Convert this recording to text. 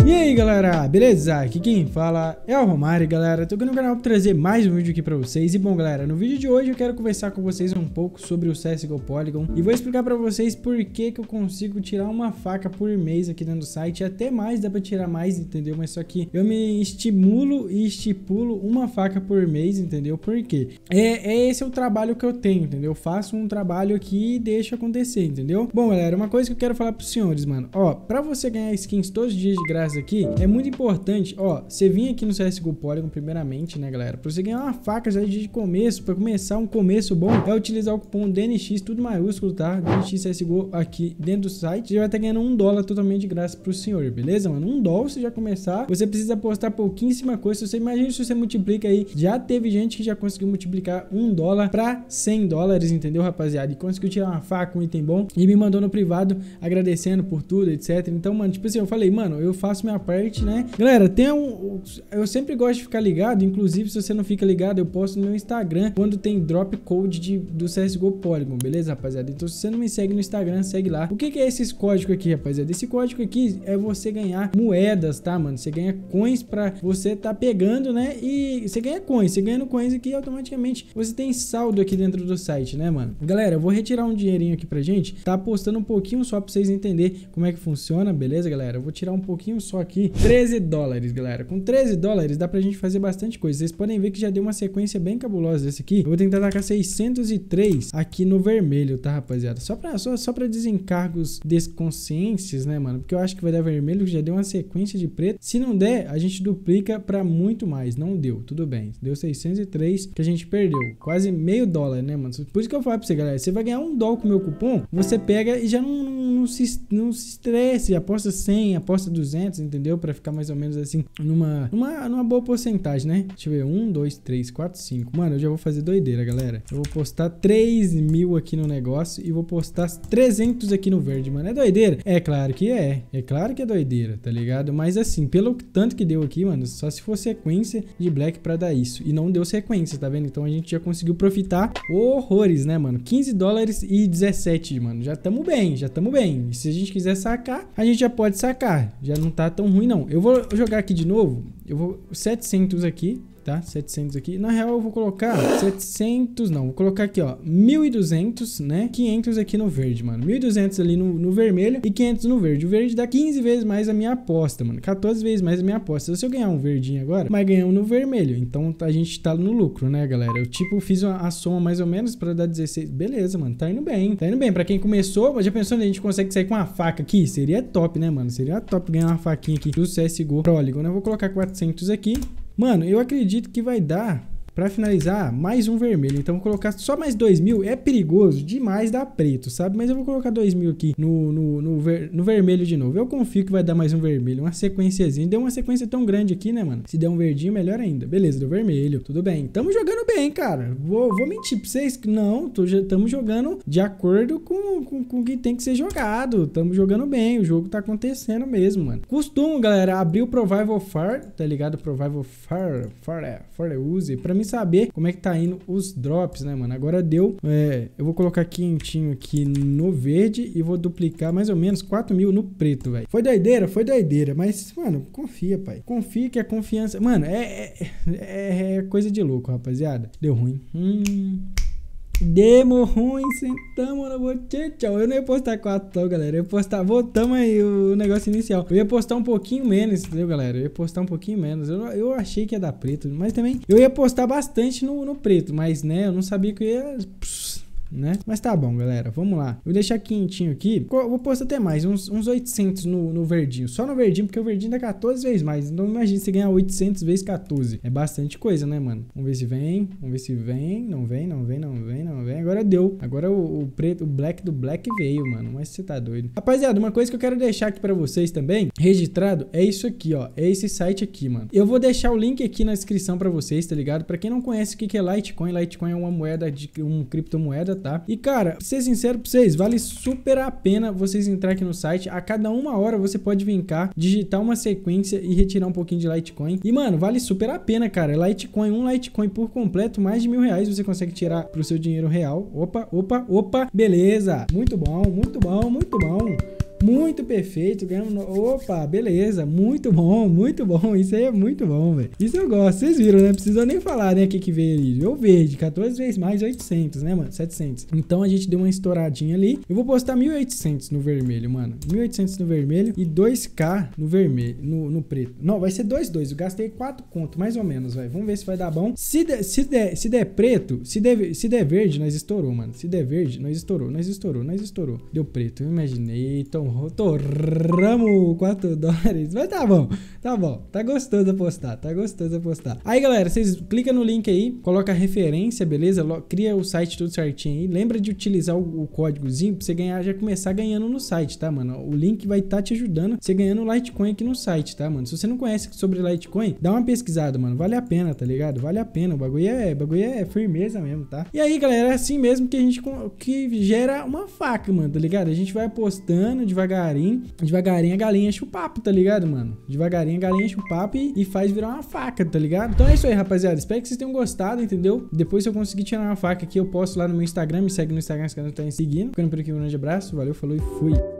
E aí galera, beleza? Aqui quem fala é o Romário, galera. Tô aqui no canal pra trazer mais um vídeo aqui pra vocês. E bom galera, no vídeo de hoje eu quero conversar com vocês um pouco sobre o CSGO Polygon e vou explicar pra vocês por que eu consigo tirar uma faca por mês aqui dentro do site. Até mais, dá pra tirar mais, entendeu? Mas só que eu me estimulo e estipulo uma faca por mês, entendeu? Por quê? Esse é o trabalho que eu tenho, entendeu? Eu faço um trabalho aqui e deixo acontecer, entendeu? Bom galera, uma coisa que eu quero falar pros senhores, mano. Ó, pra você ganhar skins todos os dias de graça aqui, é muito importante, ó, você vir aqui no CSGO Polygon primeiramente, né, galera? Pra você ganhar uma faca já de começo, pra começar um começo bom, é utilizar o cupom DNX, tudo maiúsculo, tá? DNX CSGO aqui dentro do site, você vai estar ganhando $1 totalmente de graça pro senhor, beleza, mano? $1 se já começar, você precisa apostar pouquíssima coisa. Se você imagina se você multiplica aí, já teve gente que já conseguiu multiplicar $1 pra $100, entendeu, rapaziada? E conseguiu tirar uma faca, um item bom, e me mandou no privado agradecendo por tudo, etc. Então, mano, tipo assim, eu falei, mano, eu faço minha parte, né? Galera, eu sempre gosto de ficar ligado, inclusive se você não fica ligado, eu posto no meu Instagram quando tem drop code do CSGO Polygon, beleza, rapaziada? Então se você não me segue no Instagram, segue lá. O que é esse código aqui, rapaziada? Esse código aqui é você ganhar moedas, tá, mano? Você ganha coins pra você tá pegando, né? E você ganha coins, você ganhando coins aqui, automaticamente você tem saldo aqui dentro do site, né, mano? Galera, eu vou retirar um dinheirinho aqui pra gente, tá apostando um pouquinho só pra vocês entenderem como é que funciona, beleza, galera? Eu vou tirar um pouquinho só aqui, $13, galera. Com $13 dá pra gente fazer bastante coisa. Vocês podem ver que já deu uma sequência bem cabulosa desse aqui. Eu vou tentar tacar 603 aqui no vermelho, tá, rapaziada? Só pra desencargos desconsciências, né, mano? Porque eu acho que vai dar vermelho, que já deu uma sequência de preto. Se não der, a gente duplica pra muito mais. Não deu, tudo bem. Deu 603 que a gente perdeu. Quase $0,5, né, mano? Por isso que eu falo pra você, galera. Você vai ganhar $1 com o meu cupom, você pega e já não se estresse. Aposta 100, aposta 200, entendeu? Pra ficar mais ou menos assim, numa boa porcentagem, né? Deixa eu ver, 1, 2, 3, 4, 5. Mano, eu já vou fazer doideira, galera. Eu vou postar 3.000 aqui no negócio e vou postar 300 aqui no verde, mano. É doideira? É claro que é. É claro que é doideira, tá ligado? Mas assim, pelo tanto que deu aqui, mano, só se for sequência de Black pra dar isso. E não deu sequência, tá vendo? Então a gente já conseguiu profitar horrores, né, mano? $15 e 17, mano. Já tamo bem, já tamo bem. E se a gente quiser sacar, a gente já pode sacar. Já não tá tão ruim, não. Eu vou jogar aqui de novo. Eu vou 700 aqui, tá? 700 aqui. Na real, eu vou colocar 700, não. Vou colocar aqui, ó, 1.200, né? 500 aqui no verde, mano. 1.200 ali no vermelho e 500 no verde. O verde dá 15 vezes mais a minha aposta, mano. 14 vezes mais a minha aposta. Se eu ganhar um verdinho agora, mas ganhamos no vermelho. Então, a gente tá no lucro, né, galera? Eu, tipo, fiz a soma mais ou menos pra dar 16. Beleza, mano. Tá indo bem. Tá indo bem. Pra quem começou, já pensou, né? A gente consegue sair com uma faca aqui? Seria top, né, mano? Seria top ganhar uma faquinha aqui do CSGO Polygon. Eu vou colocar 400 aqui. Mano, eu acredito que vai dar pra finalizar mais um vermelho. Então vou colocar só mais 2.000. É perigoso demais dar preto, sabe? Mas eu vou colocar 2.000 aqui no vermelho de novo. Eu confio que vai dar mais um vermelho. Uma sequenciazinha. Deu uma sequência tão grande aqui, né, mano? Se der um verdinho, melhor ainda. Beleza, deu vermelho. Tudo bem. Tamo jogando bem, cara. Vou mentir pra vocês que não. Tamo jogando de acordo com o que tem que ser jogado. Tamo jogando bem. O jogo tá acontecendo mesmo, mano. Costumo, galera, abrir o Provival Far, tá ligado? Provival Far use pra mim saber como é que tá indo os drops, né, mano? Agora deu, eu vou colocar quentinho aqui no verde e vou duplicar mais ou menos 4.000 no preto, velho. Foi doideira, mas, mano, confia, pai. Confia que a confiança, mano, é coisa de louco, rapaziada. Deu ruim. Demo ruim, sentamos na bochecha. Eu não ia postar 4, galera. Eu ia postar, voltamos aí o negócio inicial. Eu ia postar um pouquinho menos, entendeu, galera? Eu ia postar um pouquinho menos. Eu achei que ia dar preto, mas também eu ia postar bastante no preto, mas, né, eu não sabia que eu ia... né? Mas tá bom, galera, vamos lá. Vou deixar quentinho aqui. Vou postar até mais, uns 800 no verdinho. Só no verdinho, porque o verdinho dá 14 vezes mais. Então imagina se ganhar 800 vezes 14. É bastante coisa, né, mano? Vamos ver se vem. Vamos ver se vem. Não vem. Agora deu. Agora o preto, o black do black veio, mano. Mas você tá doido. Rapaziada, uma coisa que eu quero deixar aqui pra vocês também, registrado, é isso aqui, ó. É esse site aqui, mano. Eu vou deixar o link aqui na descrição pra vocês, tá ligado? Pra quem não conhece o que é Litecoin, Litecoin é uma moeda, uma criptomoeda, tá? E, cara, pra ser sincero pra vocês, vale super a pena vocês entrar aqui no site. A cada 1 hora você pode vir cá, digitar uma sequência e retirar um pouquinho de Litecoin. E, mano, vale super a pena, cara. Litecoin, um Litecoin por completo, mais de R$1.000 você consegue tirar pro seu dinheiro real. Opa. Beleza. Muito bom. Muito perfeito, ganhamos... Opa, beleza, muito bom, isso aí é muito bom, velho. Isso eu gosto, vocês viram, né? Precisou nem falar, né, o que veio ali. O verde, 14 vezes mais 800, né, mano? 700. Então a gente deu uma estouradinha ali. Eu vou postar 1.800 no vermelho, mano. 1.800 no vermelho e 2k no vermelho, no preto. Não, vai ser 2,2. Eu gastei 4 conto, mais ou menos, velho. Vamos ver se vai dar bom. Se der preto, se der verde, nós estourou, mano. Se der verde, nós estourou. Deu preto, eu imaginei. Torramos 4 dólares. Mas tá bom. Tá gostoso apostar, Aí, galera, vocês clicam no link aí, coloca a referência, beleza? Cria o site tudo certinho aí. Lembra de utilizar o códigozinho pra você ganhar, já começar ganhando no site, tá, mano? O link vai estar te ajudando você ganhando Litecoin aqui no site, tá, mano? Se você não conhece sobre Litecoin, dá uma pesquisada, mano. Vale a pena, tá ligado? Vale a pena. O bagulho é firmeza mesmo, tá? E aí, galera, é assim mesmo que a gente gera uma faca, mano, tá ligado? A gente vai apostando devagarinho a galinha enche o papo, tá ligado, mano? Devagarinho a galinha enche o papo e faz virar uma faca, tá ligado? Então é isso aí, rapaziada. Espero que vocês tenham gostado, entendeu? Depois, se eu conseguir tirar uma faca aqui, eu posto lá no meu Instagram. Me segue no Instagram se você não tá me seguindo. Ficando por aqui, um grande abraço. Valeu, falou e fui.